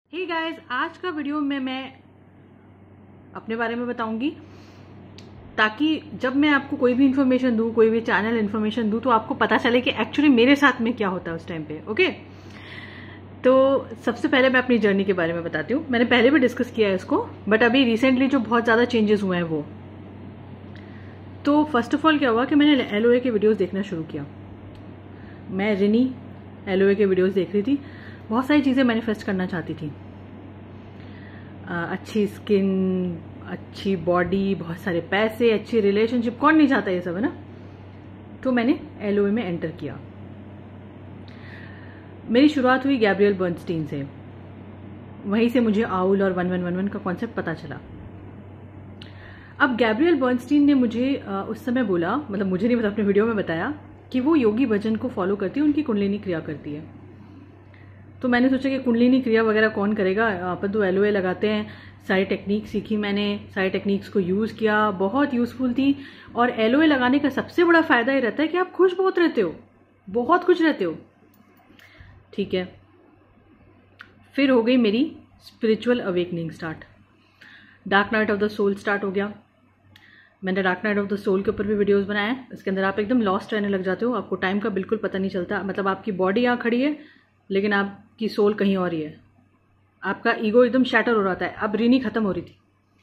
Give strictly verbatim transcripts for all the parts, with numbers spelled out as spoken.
Hey guys, आज का video में मैं अपने बारे में बताऊंगी ताकि जब मैं आपको कोई भी इन्फॉर्मेशन दूं, कोई भी चैनल इन्फॉर्मेशन दूं तो आपको पता चले कि एक्चुअली मेरे साथ में क्या होता है उस टाइम पे। ओके, तो सबसे पहले मैं अपनी जर्नी के बारे में बताती हूँ। मैंने पहले भी डिस्कस किया है इसको, बट अभी रिसेंटली जो बहुत ज़्यादा चेंजेस हुए हैं वो, तो फर्स्ट ऑफ ऑल क्या हुआ कि मैंने एल ओ ए के वीडियोज़ देखना शुरू किया। मैं रिनी एल ओ ए के वीडियोज़ देख रही थी, बहुत सारी चीज़ें मैनिफेस्ट करना चाहती थी। आ, अच्छी स्किन, अच्छी बॉडी, बहुत सारे पैसे, अच्छी रिलेशनशिप, कौन नहीं चाहता ये सब, है ना। तो मैंने एल ओ ए में एंटर किया। मेरी शुरुआत हुई गैब्रियल बर्नस्टीन से। वहीं से मुझे आउल और वन वन वन वन का कॉन्सेप्ट पता चला। अब गैब्रियल बर्नस्टीन ने मुझे आ, उस समय बोला, मतलब मुझे नहीं पता, अपने वीडियो में बताया कि वो योगी भजन को फॉलो करती है, उनकी कुंडलिनी क्रिया करती है। तो मैंने सोचा कि कुंडलिनी क्रिया वगैरह कौन करेगा, अपन तो एल ओ ए लगाते हैं। सारी टेक्निक सीखी मैंने, सारी टेक्निक्स को यूज़ किया, बहुत यूज़फुल थी। और एल ओ ए लगाने का सबसे बड़ा फ़ायदा ये रहता है कि आप खुश बहुत रहते हो, बहुत खुश रहते हो। ठीक है, फिर हो गई मेरी spiritual awakening start. Dark night of the soul start हो गया। मैंने dark night of the soul के ऊपर भी वीडियोस बनाए हैं। इसके अंदर आप एकदम लॉस्ट रहने लग जाते हो, आपको टाइम का बिल्कुल पता नहीं चलता। मतलब आपकी बॉडी यहाँ खड़ी है लेकिन आपकी सोल कहीं और ही है। आपका ईगो एकदम शैटर हो रहा था। अब रीनी खत्म हो रही थी।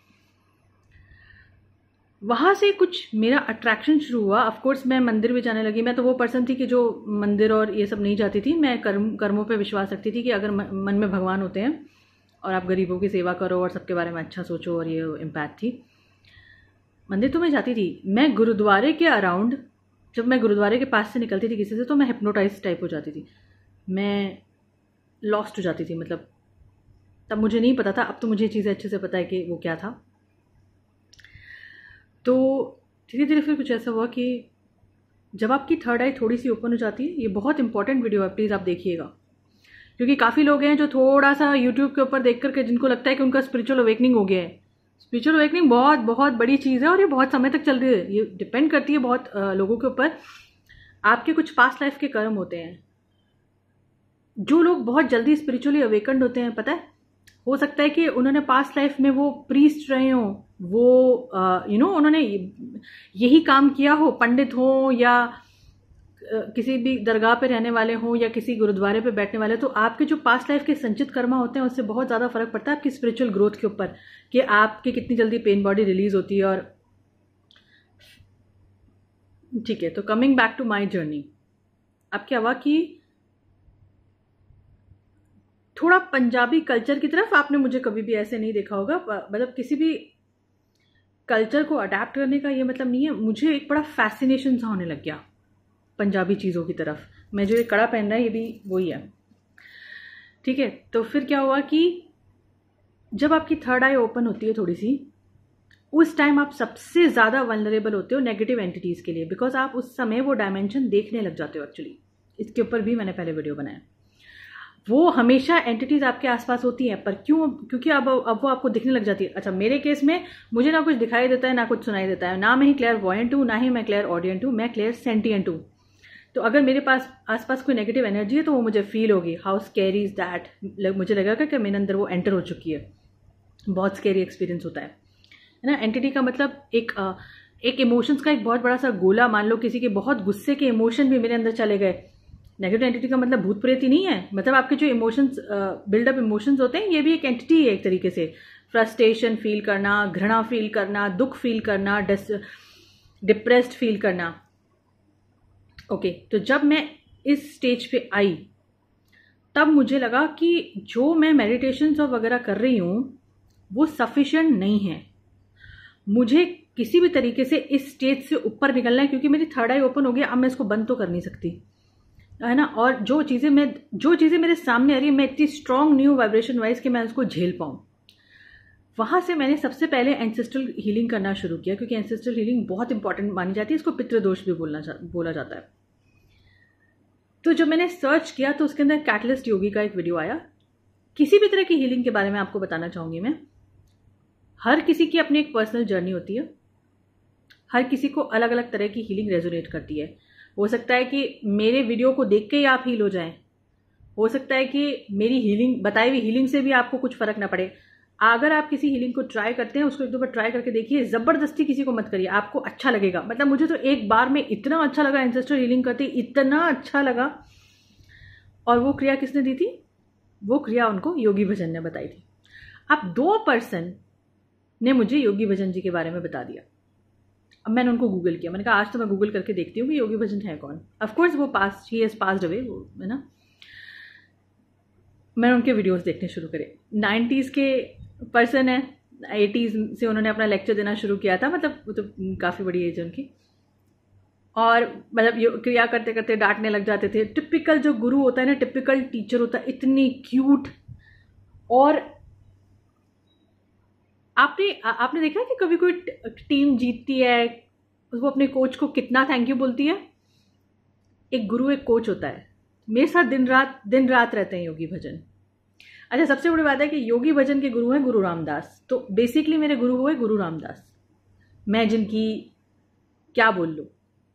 वहां से कुछ मेरा अट्रैक्शन शुरू हुआ। ऑफ कोर्स मैं मंदिर भी जाने लगी। मैं तो वो पर्सन थी कि जो मंदिर और ये सब नहीं जाती थी। मैं कर्म कर्मों पे विश्वास रखती थी कि अगर मन में भगवान होते हैं और आप गरीबों की सेवा करो और सबके बारे में अच्छा सोचो, और ये इम्पैक्ट थी। मंदिर तो मैं जाती थी। मैं गुरुद्वारे के अराउंड, जब मैं गुरुद्वारे के पास से निकलती थी किसी से, तो मैं हिप्नोटाइज टाइप हो जाती थी। मैं लॉस्ट हो जाती थी। मतलब तब मुझे नहीं पता था, अब तो मुझे चीज़ें अच्छे से पता है कि वो क्या था। तो धीरे धीरे फिर कुछ ऐसा हुआ कि जब आपकी थर्ड आई थोड़ी सी ओपन हो जाती है, ये बहुत इंपॉर्टेंट वीडियो है, प्लीज़ आप देखिएगा, क्योंकि काफ़ी लोग हैं जो थोड़ा सा यूट्यूब के ऊपर देख करके जिनको लगता है कि उनका स्पिरिचुअल अवेकनिंग हो गया है। स्पिरिचुअल अवेकनिंग बहुत बहुत बड़ी चीज़ है और ये बहुत समय तक चल रही है। ये डिपेंड करती है बहुत लोगों के ऊपर। आपके कुछ पास्ट लाइफ के कर्म होते हैं। जो लोग बहुत जल्दी स्पिरिचुअली अवेकन्ड होते हैं, पता है, हो सकता है कि उन्होंने पास्ट लाइफ में वो प्रीस्ट रहे हों, वो यू नो उन्होंने यही काम किया हो, पंडित हो या किसी भी दरगाह पे रहने वाले हों या किसी गुरुद्वारे पे बैठने वाले। तो आपके जो पास्ट लाइफ के संचित कर्मा होते हैं उससे बहुत ज़्यादा फर्क पड़ता है आपकी स्पिरिचुअल ग्रोथ के ऊपर, कि आपकी कितनी जल्दी पेन बॉडी रिलीज होती है। और ठीक है, तो coming back to my journey, अब क्या हुआ कि थोड़ा पंजाबी कल्चर की तरफ, आपने मुझे कभी भी ऐसे नहीं देखा होगा। मतलब किसी भी कल्चर को अडेप्ट करने का ये मतलब नहीं है। मुझे एक बड़ा फैसिनेशन सा होने लग गया पंजाबी चीज़ों की तरफ। मैं जो ये कड़ा पहन रहा है ये भी वही है। ठीक है, तो फिर क्या हुआ कि जब आपकी थर्ड आई ओपन होती है थोड़ी सी, उस टाइम आप सबसे ज़्यादा वल्नरेबल होते हो नेगेटिव एंटिटीज़ के लिए, बिकॉज आप उस समय वो डायमेंशन देखने लग जाते हो। एक्चुअली इसके ऊपर भी मैंने पहले वीडियो बनाया। वो हमेशा एंटिटीज आपके आसपास होती हैं, पर क्यों? क्योंकि अब अब वो आपको दिखने लग जाती है। अच्छा, मेरे केस में मुझे ना कुछ दिखाई देता है ना कुछ सुनाई देता है। ना मैं ही क्लियर वॉयंट हूँ, ना ही मैं क्लियर ऑडियंट हूँ, मैं क्लियर सेंटिएंट हूँ। तो अगर मेरे पास आसपास कोई नेगेटिव एनर्जी है तो वो मुझे फील होगी। How scary is that. मुझे लगेगा कि मेरे अंदर वो एंटर हो चुकी है। बहुत स्कैरी एक्सपीरियंस होता है, है ना। एंटिटी का मतलब एक एक इमोशंस का एक बहुत बड़ा सा गोला। मान लो किसी के बहुत गुस्से के इमोशन भी मेरे अंदर चले गए। नेगेटिव एंटिटी का मतलब भूत प्रेत ही नहीं है। मतलब आपके जो इमोशंस, बिल्डअप इमोशंस होते हैं, ये भी एक एंटिटी है एक तरीके से। फ्रस्ट्रेशन फील करना, घृणा फील करना, दुख फील करना, डिप्रेस्ड फील करना। ओके, तो जब मैं इस स्टेज पे आई तब मुझे लगा कि जो मैं मेडिटेशंस और वगैरह कर रही हूँ वो सफिशिएंट नहीं है। मुझे किसी भी तरीके से इस स्टेज से ऊपर निकलना है, क्योंकि मेरी थर्ड आई ओपन हो गया। अब मैं इसको बंद तो कर नहीं सकती, है ना। और जो चीज़ें मैं जो चीज़ें मेरे सामने आ रही है, मैं इतनी स्ट्रॉन्ग न्यू वाइब्रेशन वाइज कि मैं उसको झेल पाऊँ। वहाँ से मैंने सबसे पहले एंसेस्ट्रल हीलिंग करना शुरू किया, क्योंकि एंसेस्ट्रल हीलिंग बहुत इंपॉर्टेंट मानी जाती है। इसको पितृदोष भी बोलना बोला जाता है। तो जब मैंने सर्च किया तो उसके अंदर कैटलिस्ट योगी का एक वीडियो आया। किसी भी तरह की हीलिंग के बारे में आपको बताना चाहूँगी मैं। हर किसी की अपनी एक पर्सनल जर्नी होती है। हर किसी को अलग अलग तरह की हीलिंग रेजोनेट करती है। हो सकता है कि मेरे वीडियो को देख के ही आप हील हो जाएं, हो सकता है कि मेरी हीलिंग, बताई हुई हीलिंग से भी आपको कुछ फर्क ना पड़े। अगर आप किसी हीलिंग को ट्राई करते हैं, उसको एक दो बार ट्राई करके देखिए, जबरदस्ती किसी को मत करिए, आपको अच्छा लगेगा। मतलब मुझे तो एक बार में इतना अच्छा लगा एंसेस्ट्रल हीलिंग करते, इतना अच्छा लगा। और वो क्रिया किसने दी थी? वो क्रिया उनको योगी भजन ने बताई थी। अब दो पर्सन ने मुझे योगी भजन जी के बारे में बता दिया। अब मैंने उनको गूगल किया, मैंने कहा आज तो मैं गूगल करके देखती हूँ कि योगी भजन है कौन। ऑफकोर्स वो पास ही हैज पास्ड अवे, वो है ना। मैंने उनके वीडियोस देखने शुरू करे। नाइन्टीज़ के पर्सन है, एटीज़ से उन्होंने अपना लेक्चर देना शुरू किया था, मतलब वो तो काफ़ी बड़ी एज है उनकी। और मतलब क्रिया करते करते डांटने लग जाते थे। टिपिकल जो गुरु होता है ना, टिपिकल टीचर होता है, इतनी क्यूट। और आपने आपने देखा है कि कभी कोई टीम जीतती है, वो अपने कोच को कितना थैंक यू बोलती है? एक गुरु एक कोच होता है। मेरे साथ दिन रात दिन रात रहते हैं योगी भजन। अच्छा, सबसे बड़ी बात है कि योगी भजन के गुरु हैं गुरु रामदास। तो बेसिकली मेरे गुरु हुए गुरु रामदास। मैं जिनकी क्या बोल लूं।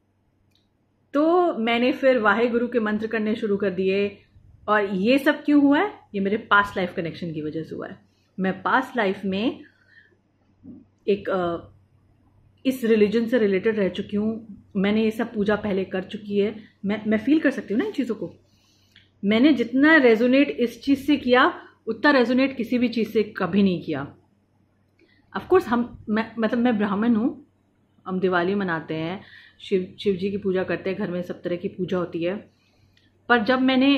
तो मैंने फिर वाहे गुरु के मंत्र करने शुरू कर दिए। और ये सब क्यों हुआ है? ये मेरे पास्ट लाइफ कनेक्शन की वजह से हुआ है। मैं पास्ट लाइफ में एक आ, इस रिलीजन से रिलेटेड रह चुकी हूँ। मैंने ये सब पूजा पहले कर चुकी है। मैं मैं फील कर सकती हूँ ना इन चीज़ों को। मैंने जितना रेजोनेट इस चीज़ से किया, उतना रेजोनेट किसी भी चीज़ से कभी नहीं किया। ऑफकोर्स हम मैं मतलब मैं ब्राह्मण हूँ, हम दिवाली मनाते हैं, शिव शिव जी की पूजा करते हैं, घर में सब तरह की पूजा होती है। पर जब मैंने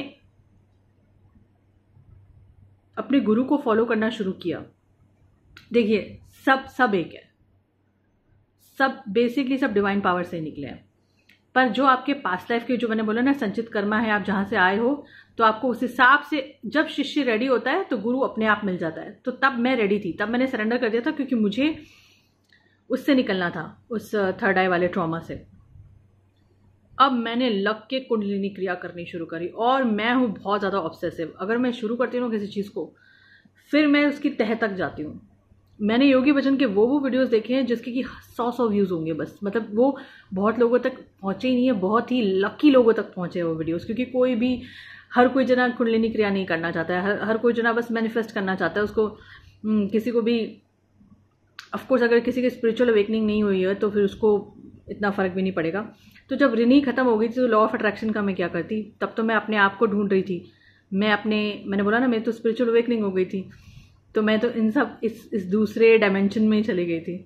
अपने गुरु को फॉलो करना शुरू किया, देखिए सब सब एक है, सब बेसिकली सब डिवाइन पावर से निकले हैं। पर जो आपके पास्ट लाइफ के, जो मैंने बोला ना, संचित कर्मा है, आप जहां से आए हो, तो आपको उस हिसाब से जब शिष्य रेडी होता है तो गुरु अपने आप मिल जाता है। तो तब मैं रेडी थी, तब मैंने सरेंडर कर दिया था, क्योंकि मुझे उससे निकलना था, उस थर्ड आई वाले ट्रॉमा से। अब मैंने लग के कुंडलिनी क्रिया करनी शुरू करी। और मैं हूँ बहुत ज़्यादा ऑब्सेसिव। अगर मैं शुरू करती हूँ किसी चीज़ को, फिर मैं उसकी तह तक जाती हूँ। मैंने योगी भजन के वो वो वीडियोस देखे हैं जिसके कि सौ सौ व्यूज़ होंगे बस। मतलब वो बहुत लोगों तक पहुँचे ही नहीं है, बहुत ही लकी लोगों तक पहुँचे वो वीडियोस। क्योंकि कोई भी, हर कोई जना कुंडलिनी क्रिया नहीं करना चाहता है, हर हर कोई जना बस मैनिफेस्ट करना चाहता है। उसको किसी को भी, ऑफकोर्स अगर किसी की स्पिरिचुअल अवेकनिंग नहीं हुई है तो फिर उसको इतना फ़र्क भी नहीं पड़ेगा। तो जब रिनी खत्म हो गई थी तो लॉ ऑफ अट्रैक्शन का मैं क्या करती? तब तो मैं अपने आप को ढूंढ रही थी। मैं अपने मैंने बोला ना, मेरी तो स्पिरिचुअल अवेकनिंग हो गई थी, तो मैं तो इन सब इस इस दूसरे डायमेंशन में ही चली गई थी।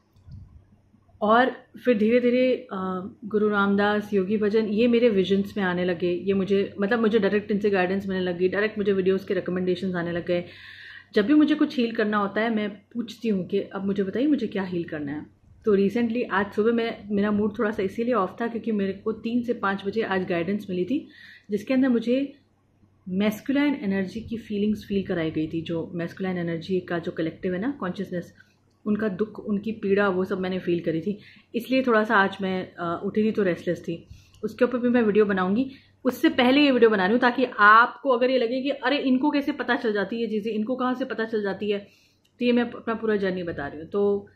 और फिर धीरे धीरे गुरु रामदास, योगी भजन, ये मेरे विजन्स में आने लगे। ये मुझे मतलब मुझे डायरेक्ट इनसे गाइडेंस मिलने लगी, डायरेक्ट मुझे वीडियोस के रिकमेंडेशंस आने लग गए। जब भी मुझे कुछ हील करना होता है, मैं पूछती हूँ कि अब मुझे बताइए मुझे क्या हील करना है। तो रिसेंटली आज सुबह में मेरा मूड थोड़ा सा इसीलिए ऑफ था क्योंकि मेरे को तीन से पाँच बजे आज गाइडेंस मिली थी, जिसके अंदर मुझे मैस्कुलाइन एनर्जी की फीलिंग्स फील कराई गई थी। जो मैस्कुलाइन एनर्जी का जो कलेक्टिव है ना, कॉन्शियसनेस, उनका दुख, उनकी पीड़ा, वो सब मैंने फील करी थी। इसलिए थोड़ा सा आज मैं उठी थी तो रेस्टलेस थी। उसके ऊपर भी मैं वीडियो बनाऊंगी। उससे पहले ये वीडियो बना रही हूँ ताकि आपको अगर ये लगे कि अरे इनको कैसे पता चल जाती है चीज़ें, इनको कहाँ से पता चल जाती है, तो ये मैं अपना पूरा जर्नी बता रही हूँ। तो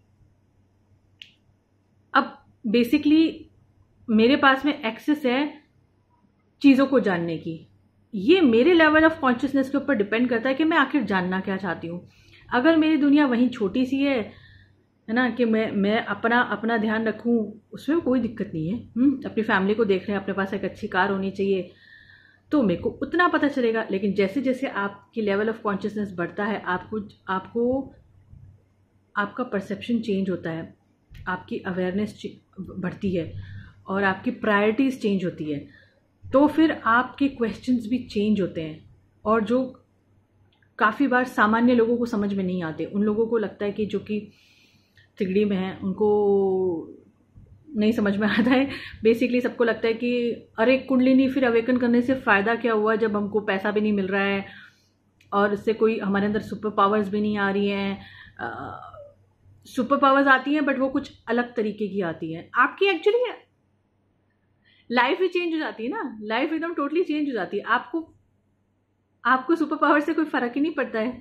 अब बेसिकली मेरे पास में एक्सेस है चीज़ों को जानने की। ये मेरे लेवल ऑफ कॉन्शियसनेस के ऊपर डिपेंड करता है कि मैं आखिर जानना क्या चाहती हूँ। अगर मेरी दुनिया वहीं छोटी सी है है ना, कि मैं मैं अपना अपना ध्यान रखूँ, उसमें कोई दिक्कत नहीं है। हुँ? अपनी फैमिली को देख रहे हैं, अपने पास एक अच्छी कार होनी चाहिए, तो मेरे को उतना पता चलेगा। लेकिन जैसे जैसे आपकी लेवल ऑफ कॉन्शियसनेस बढ़ता है, आपको आपको आपका परसेप्शन चेंज होता है, आपकी अवेयरनेस बढ़ती है और आपकी प्रायोरिटीज़ चेंज होती है। तो फिर आपके क्वेश्चंस भी चेंज होते हैं। और जो काफ़ी बार सामान्य लोगों को समझ में नहीं आते, उन लोगों को लगता है कि जो कि तिगड़ी में है उनको नहीं समझ में आता है। बेसिकली सबको लगता है कि अरे कुंडलिनी फिर अवेकन करने से फ़ायदा क्या हुआ जब हमको पैसा भी नहीं मिल रहा है और इससे कोई हमारे अंदर सुपर पावर्स भी नहीं आ रही हैं। सुपर पावर्स आती हैं बट वो कुछ अलग तरीके की आती हैं। आपकी एक्चुअली लाइफ ही चेंज हो जाती है ना, लाइफ एकदम टोटली चेंज हो जाती है। आपको आपको सुपर पावर से कोई फर्क ही नहीं पड़ता है,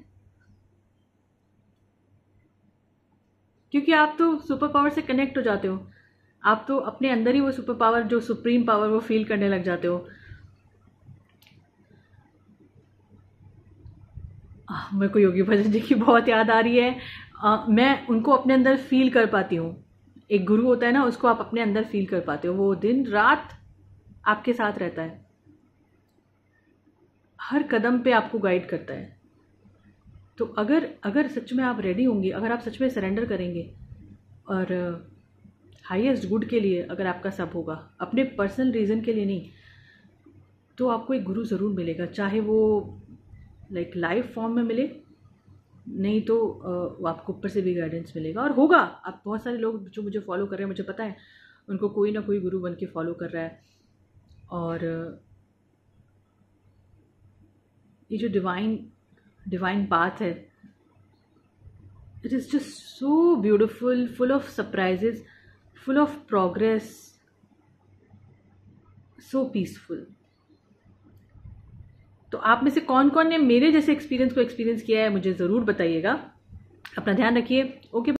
क्योंकि आप तो सुपर पावर से कनेक्ट हो जाते हो। आप तो अपने अंदर ही वो सुपर पावर, जो सुप्रीम पावर, वो फील करने लग जाते हो। आह, मेरे को योगी भजन जी की बहुत याद आ रही है। आ, मैं उनको अपने अंदर फील कर पाती हूँ। एक गुरु होता है ना, उसको आप अपने अंदर फील कर पाते हो, वो दिन रात आपके साथ रहता है, हर कदम पे आपको गाइड करता है। तो अगर अगर सच में आप रेडी होंगे, अगर आप सच में सरेंडर करेंगे और हाईएस्ट गुड के लिए अगर आपका सब होगा, अपने पर्सनल रीज़न के लिए नहीं, तो आपको एक गुरु ज़रूर मिलेगा, चाहे वो लाइक लाइव फॉर्म में मिले, नहीं तो वो आपको ऊपर से भी गाइडेंस मिलेगा। और होगा, आप बहुत सारे लोग जो मुझे फॉलो कर रहे हैं, मुझे पता है उनको कोई ना कोई गुरु बन के फॉलो कर रहा है। और ये जो डिवाइन डिवाइन पाथ है, it is just so beautiful, full of surprises, full of progress, so peaceful. तो आप में से कौन कौन ने मेरे जैसे एक्सपीरियंस को एक्सपीरियंस किया है, मुझे ज़रूर बताइएगा। अपना ध्यान रखिए। ओके।